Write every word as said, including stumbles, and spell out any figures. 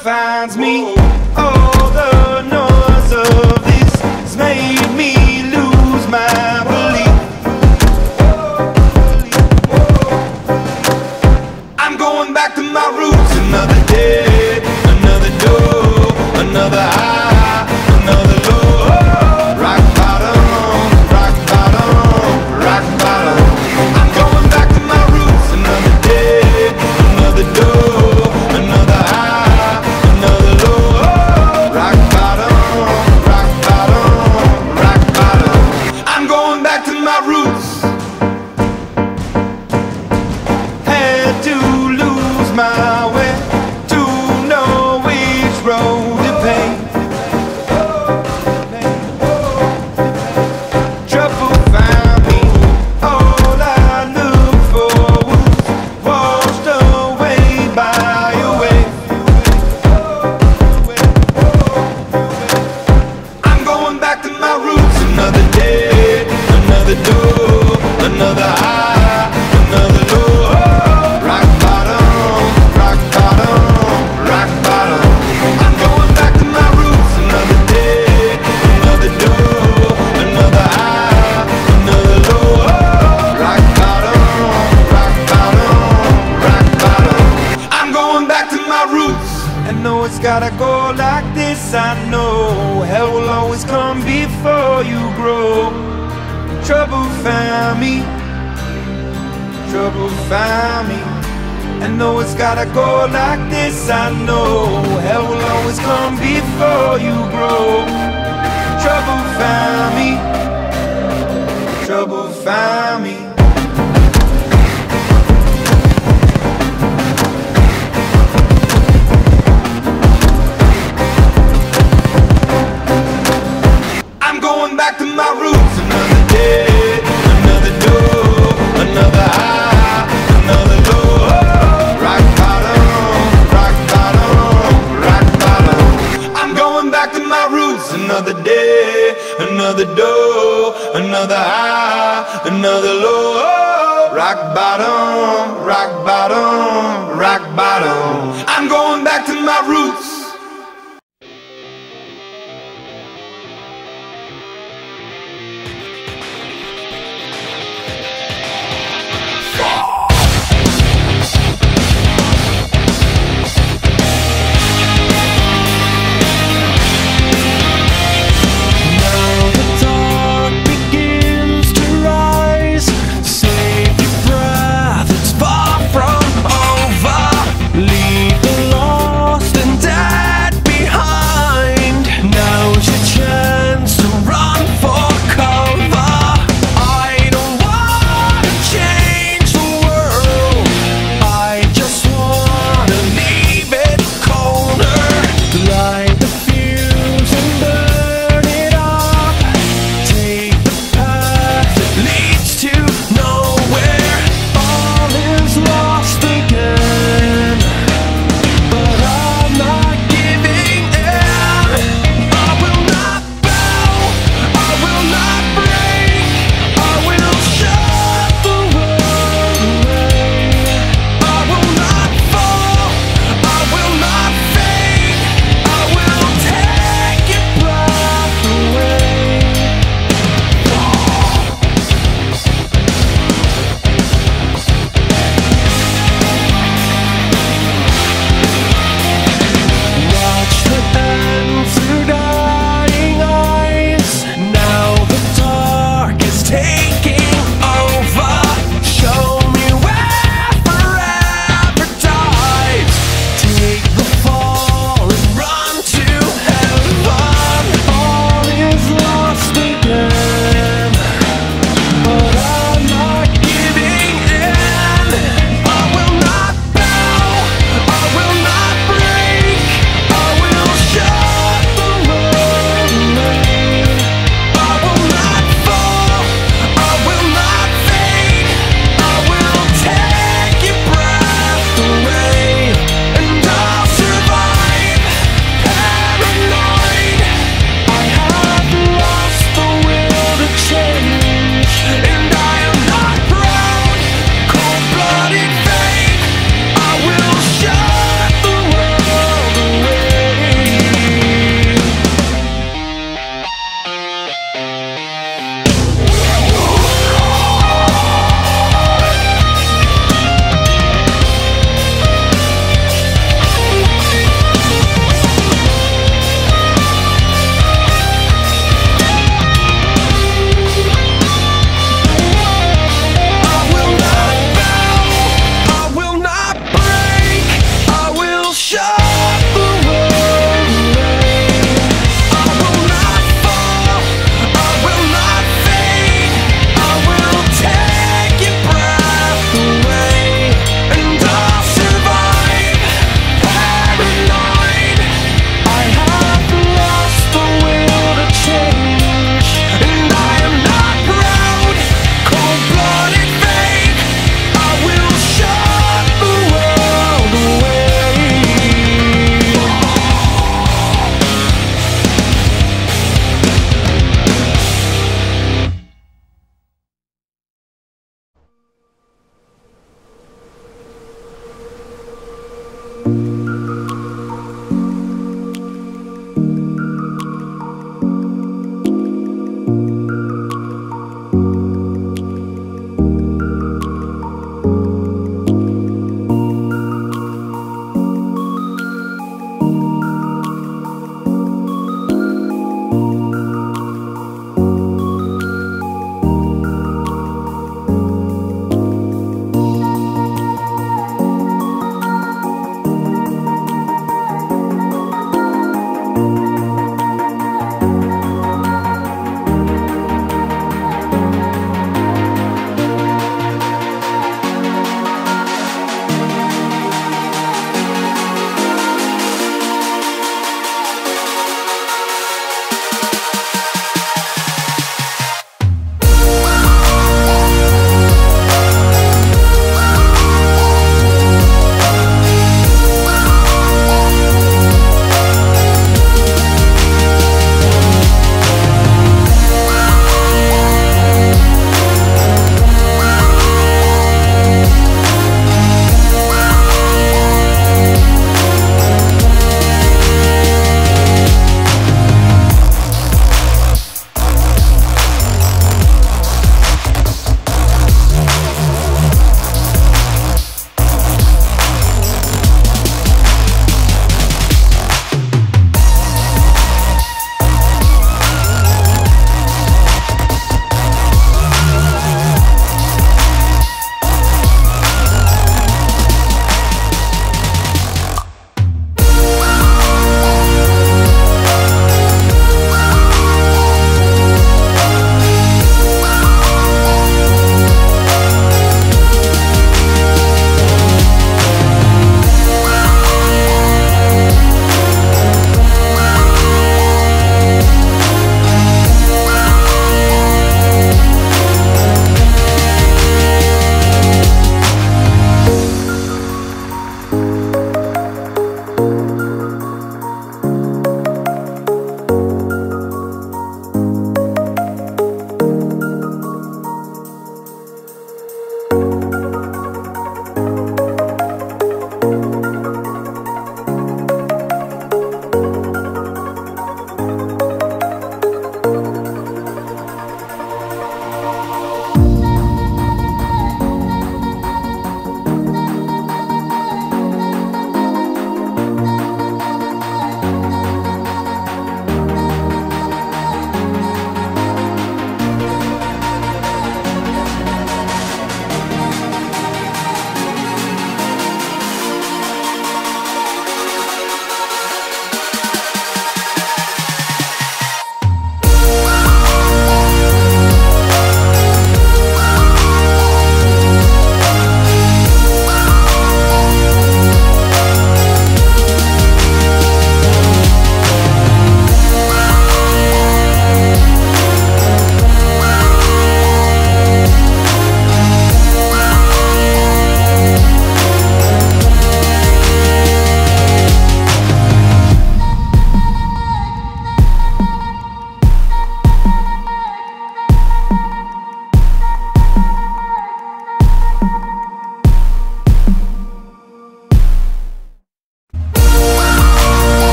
finds me. All the noise of this has made me lose my belief. I'm going back to my roots. Another day, another door, another high, another low. Rock bottom, rock bottom, rock bottom. I'm going back to my roots. Another day, another door, another high, another low. Rock bottom, rock bottom, rock bottom. I'm going back to my roots. Had to lose my way to know which road to paint. Trouble found me. All I looked for was washed away by a wave. I'm going back to my roots. Another day, another door, another high, another low. Rock bottom, rock bottom, rock bottom. I'm going back to my roots. Another day, another door, another high, another low. Rock bottom, rock bottom, rock bottom. I'm going back to my roots. And though it's gotta go like this, I know hell will always come before you grow. Trouble found me, trouble found me. And though it's gotta go like this, I know hell will always come before you grow. Trouble found me, trouble found me. I'm going back to my roots. Another day, another door, another high, another low. Rock bottom, rock bottom, rock bottom. I'm going back to my roots. Another day, another door, another high, another low. Rock bottom.